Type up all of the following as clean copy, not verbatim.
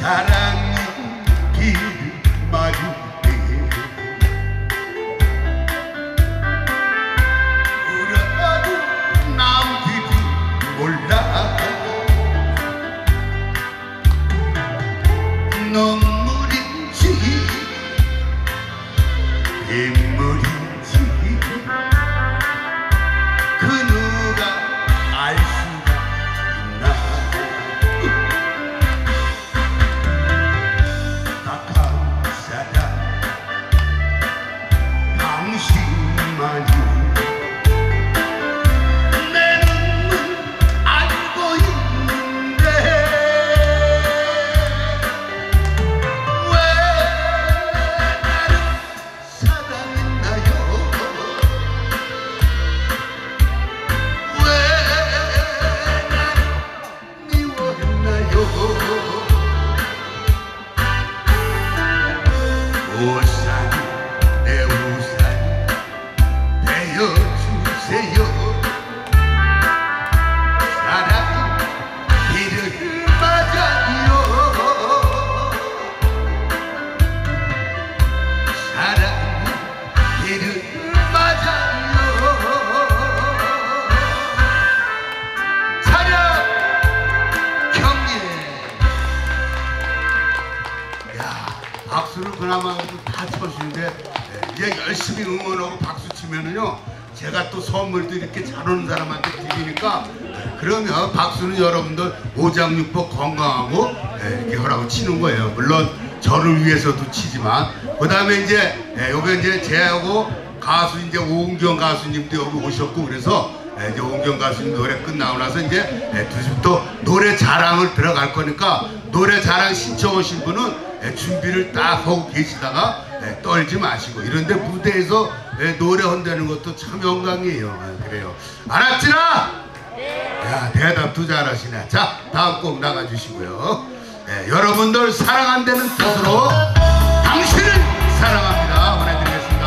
사랑이 길 마주해 울어도 남들이 몰라 눈물인지 빗물인지 그 누가 알 수가 있나 가까운 사람 당신만이 우산 내 우산 베어주세요 사랑 비를 맞아요 사랑 비를 맞아요 차렷 경례 야 박수를 그나마 다 쳐주시는데 이제 열심히 응원하고 박수 치면은요 제가 또 선물도 이렇게 잘 오는 사람한테 드리니까 그러면 박수는 여러분들 오장육부 건강하고 이렇게 하라고 치는 거예요. 물론 저를 위해서도 치지만 그 다음에 이제 여기 이제 제하고 가수 이제 오은경 가수님도 여기 오셨고 그래서 이제 오은경 가수님 노래 끝나고 나서 이제 두 집 또 노래 자랑을 들어갈 거니까 노래 자랑 신청 오신 분은 준비를 딱 하고 계시다가 떨지 마시고 이런데 무대에서 노래 한다는 것도 참 영광이에요. 그래요. 알았지나? 네. 야, 대답도 잘하시네. 자, 다음 곡 나가주시고요. 여러분들 사랑한다는 뜻으로 당신을 사랑합니다. 보내드리겠습니다.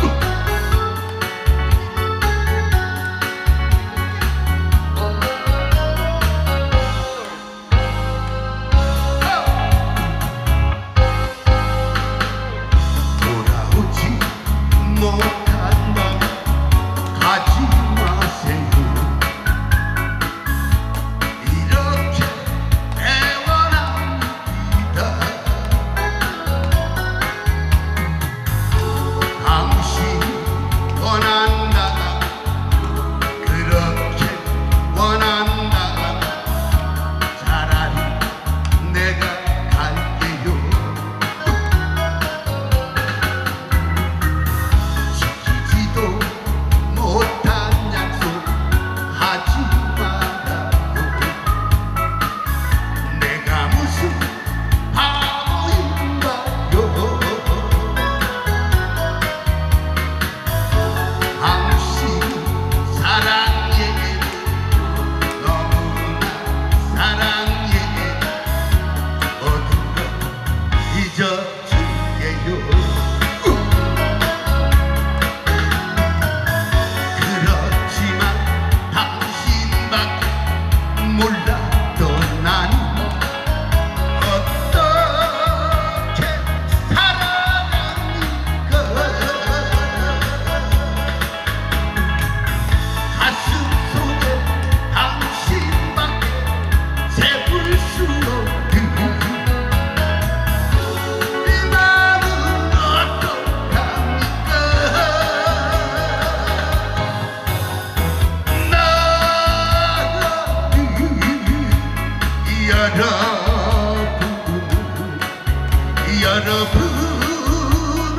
여러분을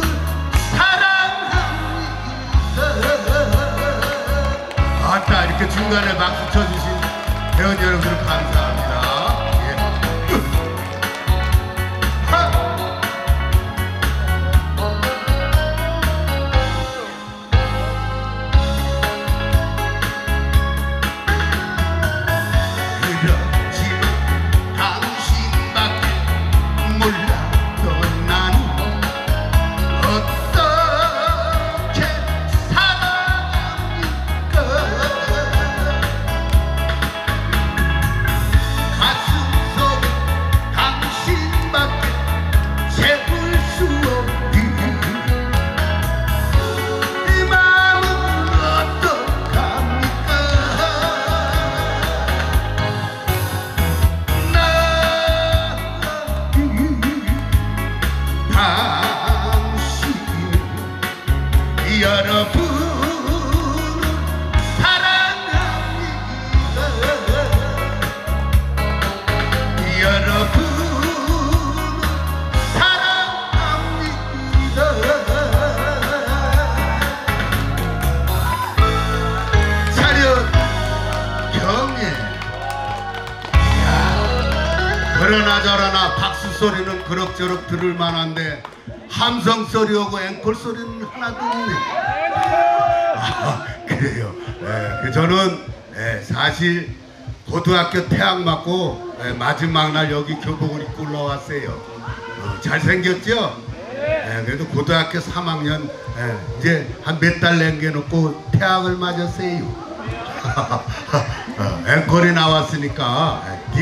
사랑합니다. 아따 이렇게 중간에 박수 쳐주신 회원 여러분들 감사합니다. 여러분 사랑합니다. 차렷 경례. 그러나 저러나 박수 소리는 그럭저럭 들을 만한데 함성 소리하고 앵콜 소리는 하나도 없네. 그래요. 저는 사실 고등학교 퇴학 맞고 마지막 날 여기 교복을 입고 올라왔어요. 잘생겼죠? 그래도 고등학교 3학년 이제 한 몇 달 남겨놓고 퇴학을 맞았어요. 앵콜이 나왔으니까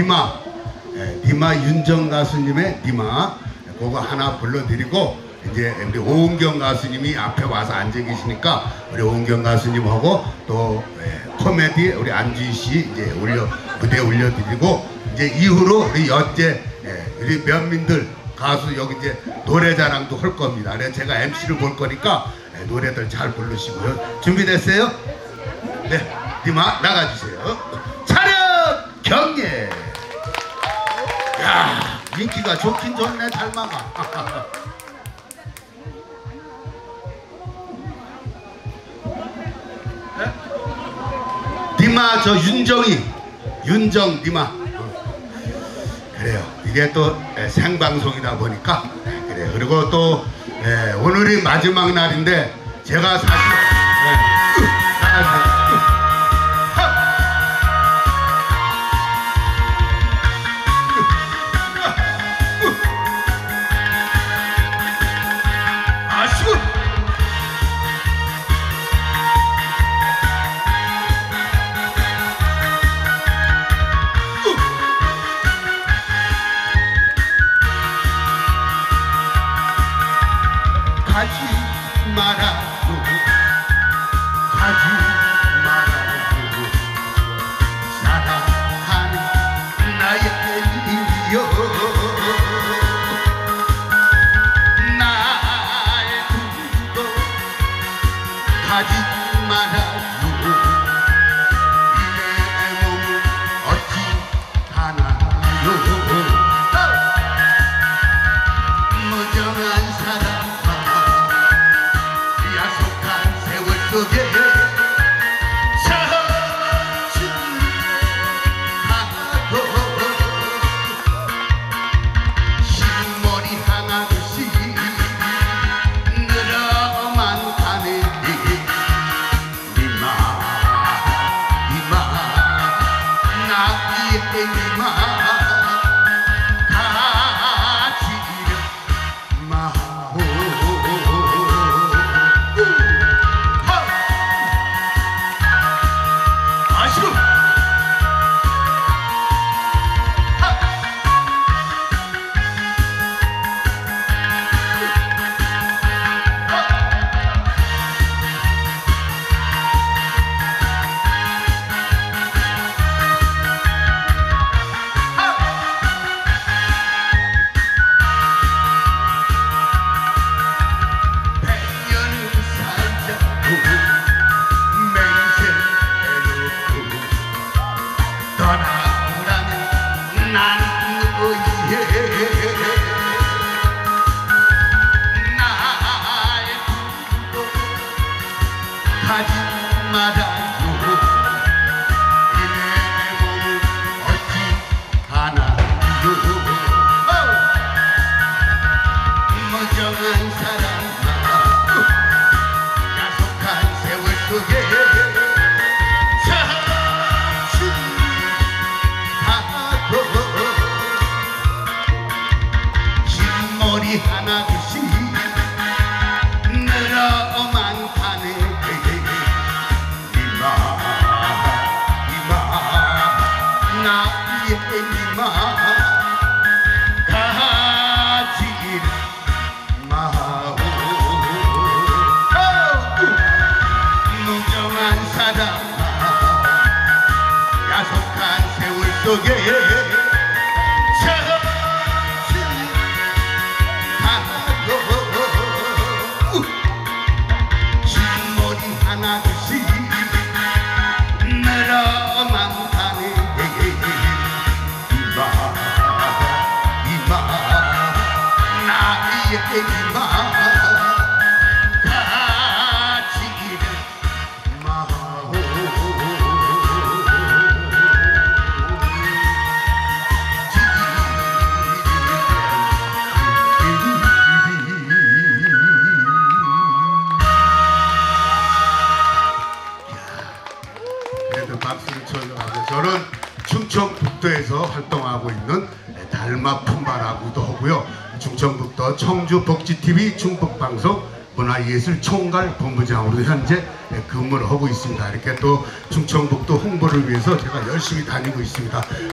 니마 윤정 가수님의 니마 그거 하나 불러드리고 이제 우리 오은경 가수님이 앞에 와서 앉아 계시니까 우리 오은경 가수님하고 또 코미디 우리 안주희 씨 이제 무대 올려드리고 이제 이후로 우리 여제 우리 면민들 가수 여기 이제 노래자랑도 할 겁니다. 그래서 제가 MC를 볼 거니까 노래들 잘 부르시고요. 준비됐어요? 네, 니마 나가주세요. 차렷 경례. 야, 인기가 좋긴 좋네. 잘 막아. 니마 저 윤정 니마. 그래요. 이게 또 생방송이다 보니까 그래요. 그리고 또 오늘이 마지막 날인데 제가 사실 얘기만 같이 마오 그래도 박수를 쳐주고 저는 충청북도에서 활동하고 있는 달마품바라고도 하고요. 충청북도 청주복지TV 충북방송 문화예술총괄 본부장으로 현재 근무를 하고 있습니다. 이렇게 또 충청북도 홍보를 위해서 제가 열심히 다니고 있습니다.